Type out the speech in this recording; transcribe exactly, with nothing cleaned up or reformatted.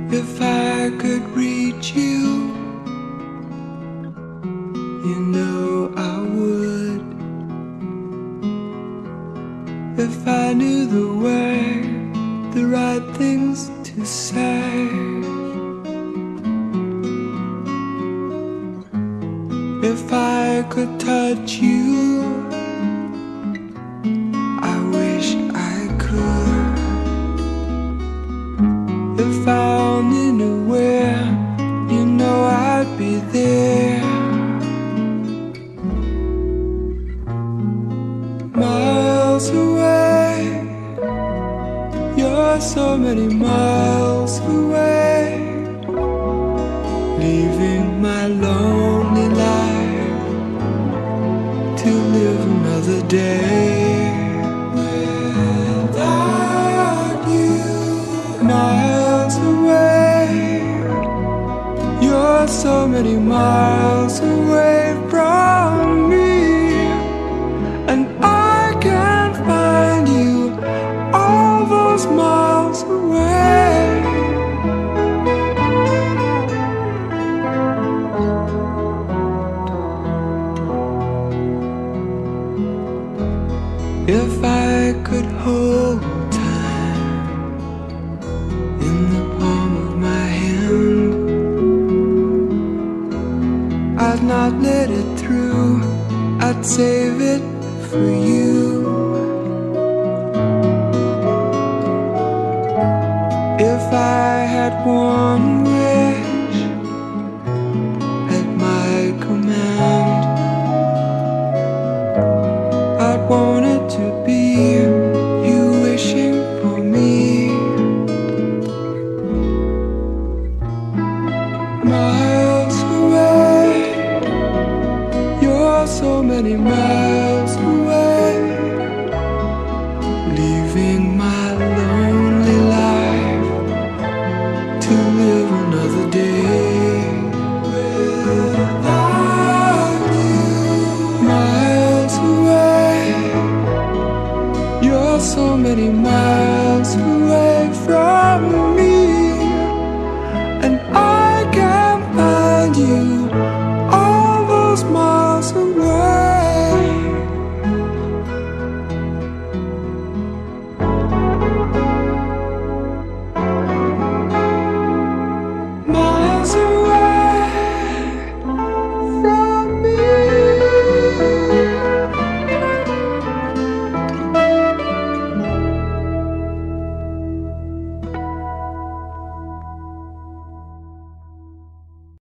If I could reach you, you know I would. If I knew the way, the right things to say. If I could touch you, I wish I could. If I only knew where, you know I'd be there. Miles away, you're so many miles away, leaving my lonely life to live another day. Without you, miles away, you're so many miles away from me, and I can't find you all those miles away. If I could hold time in the palm of my hand, I'd not let it through, I'd save it for you. If I had one